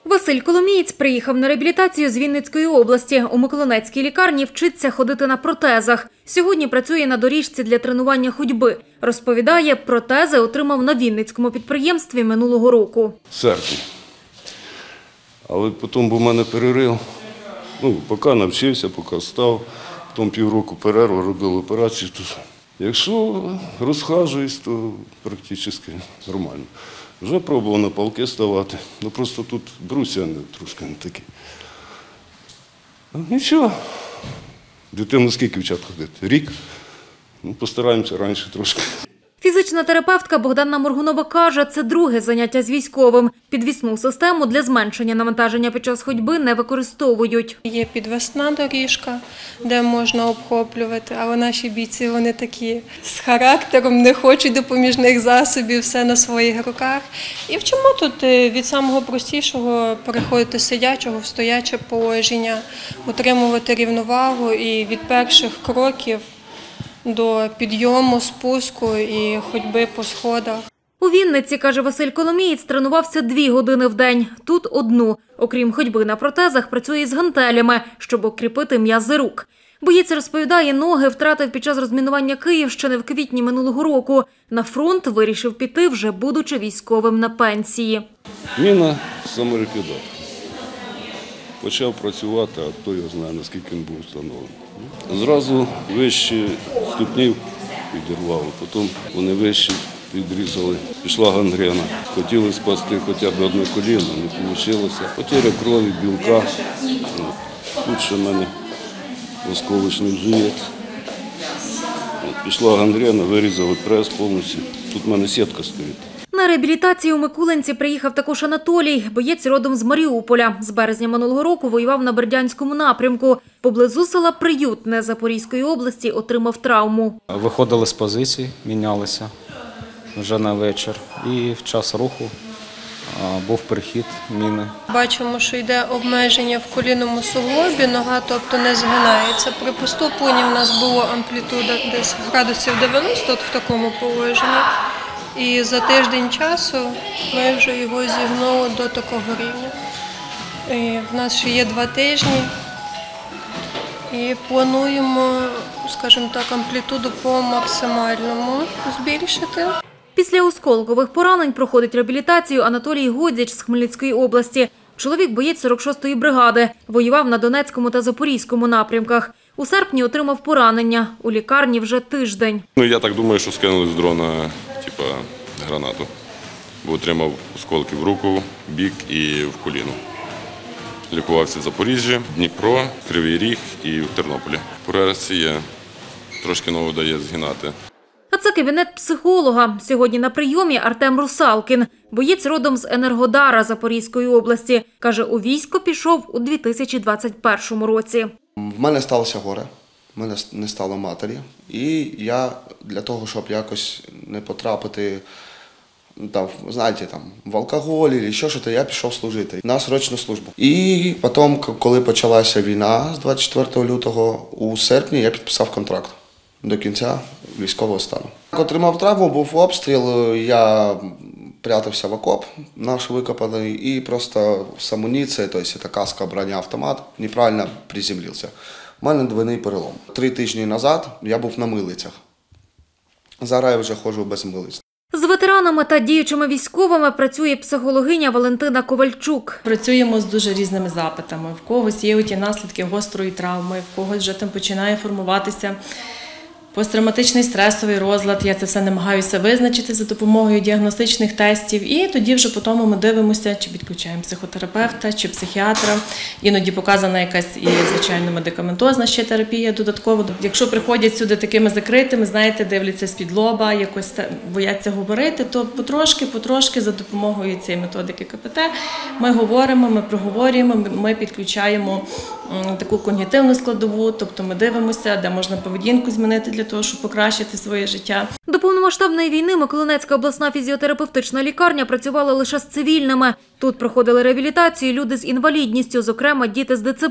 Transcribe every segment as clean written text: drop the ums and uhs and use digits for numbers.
Василь Коломієць приїхав на реабілітацію з Вінницької області. У Миколинецькій лікарні вчиться ходити на протезах. Сьогодні працює на доріжці для тренування ходьби. Розповідає, протези отримав на Вінницькому підприємстві минулого року. В серпні. Але потім був у мене перерив. Поки навчився, поки став. Потім півроку перерву, робив операцію. Якщо розхажуюсь, то практично нормально. Вже пробував на палки ставати, просто тут брусья трошки не такі. Нічого. Дитину скільки вчать ходити? Рік. Постараємося раніше трошки. Фізична терапевтка Богдана Моргунова каже, це друге заняття з військовим. Підвісну систему для зменшення навантаження під час ходьби не використовують. Є підвісна доріжка, де можна обхоплювати, але наші бійці, вони такі з характером, не хочуть допоміжних засобів, все на своїх руках. І вчимо тут від самого простішого переходити з сидячого в стояче положення, утримувати рівновагу і від перших кроків до підйому, спуску і ходьби по сходах. У Вінниці, каже Василь Коломієць, тренувався 2 години в день. Тут – 1. Окрім ходьби на протезах, працює з гантелями, щоб укріпити м'язи рук. Боєць розповідає, ноги втратив під час розмінування Київщини в квітні минулого року. На фронт вирішив піти, вже будучи військовим на пенсії. Міна самоліквідатор. Почав працювати, а хто його знає, наскільки він був встановлений. Зразу вище ступнів підірвало, потім вони вище відрізали. Пішла гангрена. Хотіли спасти хоча б одне коліно, не вийшло. Потеря крові, білка. Тут ще в мене осколочний жилет. Пішла гангрена, вирізали прес повністю. Тут в мене сітка стоїть. На реабілітацію у Микулинці приїхав також Анатолій. Боєць родом з Маріуполя. З березня минулого року воював на Бердянському напрямку. Поблизу села Приютне Запорізької області отримав травму. Виходили з позицій, мінялися вже на вечір. І в час руху був перехід міни. Бачимо, що йде обмеження в колінному суглобі, нога тобто не згинається. При поступленні в нас була амплітуда десь градусів 90 в такому положенні. І за тиждень часу ми вже його зігнули до такого рівня. І в нас ще є 2 тижні і плануємо, скажімо так, амплітуду по максимальному збільшити. Після осколкових поранень проходить реабілітацію Анатолій Годзіч з Хмельницької області. Чоловік – боєць 46-ї бригади. Воював на Донецькому та Запорізькому напрямках. У серпні отримав поранення. У лікарні вже тиждень. Я так думаю, що скинули з дрона гранату. Бо отримав осколки в руку, бік і в коліно. Лікувався в Запоріжжі, Дніпро, Кривий Ріг і в Тернополі. По реакції трошки нову дає згинати. А це кабінет психолога. Сьогодні на прийомі Артем Русалкін. Боєць родом з Енергодара Запорізької області. Каже, у військо пішов у 2021 році. В мене сталося горе, в мене не стало матері. І я для того, щоб якось не потрапити в алкоголь або ще щось, я пішов служити на срочну службу. І потім, коли почалася війна з 24 лютого, у серпні я підписав контракт до кінця військового стану. Отримав травму, був обстріл, я прятався в окоп наш викопаний і просто з амуніцією, тобто це каска, броня, автомат, неправильно приземлився. У мене двойний перелом. 3 тижні назад я був на милицях. Зараз я вже ходжу без милиць. З ветеранами та діючими військовими працює психологиня Валентина Ковальчук. Працюємо з дуже різними запитами. В когось є ті наслідки гострої травми, в когось вже там починає формуватися посттравматичний стресовий розлад. Я це все намагаюся визначити за допомогою діагностичних тестів. І тоді вже потім ми дивимося, чи підключаємо психотерапевта, чи психіатра. Іноді показана якась і, звичайно, медикаментозна ще терапія додатково. Якщо приходять сюди такими закритими, знаєте, дивляться з-під лоба, якось бояться говорити, то потрошки за допомогою цієї методики КПТ ми говоримо, ми проговорюємо, ми підключаємо таку когнітивну складову, тобто ми дивимося, де можна поведінку змінити для того, щоб покращити своє життя. До повномасштабної війни Миколинецька обласна фізіотерапевтична лікарня працювала лише з цивільними. Тут проходили реабілітацію люди з інвалідністю, зокрема діти з ДЦП.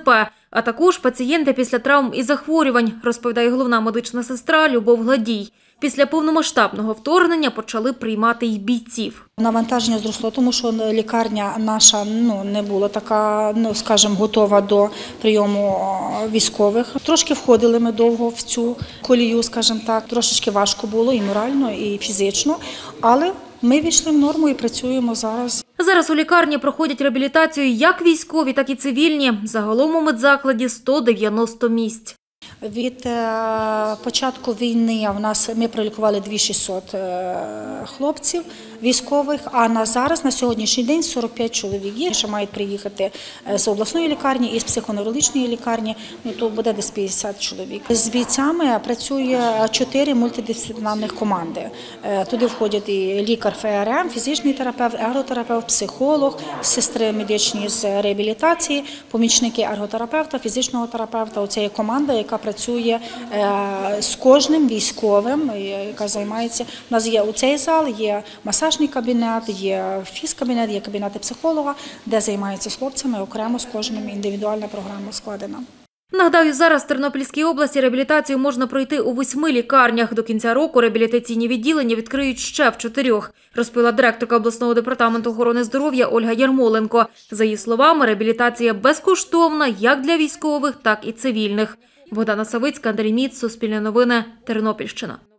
А також пацієнти після травм і захворювань, розповідає головна медична сестра Любов Гладій. Після повномасштабного вторгнення почали приймати й бійців. Навантаження зросло, тому що лікарня наша не була така, скажімо, готова до прийому військових. Трошки входили ми довго в цю колію, скажімо так. Трошечки важко було і морально, і фізично, але ми війшли в норму і працюємо зараз. Зараз у лікарні проходять реабілітацію як військові, так і цивільні. Загалом у медзакладі 190 місць. Від початку війни ми пролікували 2600 хлопців військових, а на сьогоднішній день 45 чоловік є, що мають приїхати з обласної лікарні і з психоневрологічної лікарні, то буде десь 50 чоловік. З бійцями працює 4 мультидисциплінарних команди. Туди входять і лікар ФРМ, фізичний терапевт, ерготерапевт, психолог, сестри медичні з реабілітації, помічники ерготерапевта, фізичного терапевта. Оце є команда, яка працює з кожним військовим, яка займається. У нас є у цей зал, є масажний кабінет, є фізкабінет, є кабінети психолога, де займаються з хлопцями, окремо з кожним індивідуальна програма складена. Нагадаю, зараз в Тернопільській області реабілітацію можна пройти у 8 лікарнях. До кінця року реабілітаційні відділення відкриють ще в 4, розповіла директорка обласного департаменту охорони здоров'я Ольга Ярмоленко. За її словами, реабілітація безкоштовна як для військових, так і цивільних. Богдана Савицька, Андрій Міц, Суспільне новини, Тернопільщина.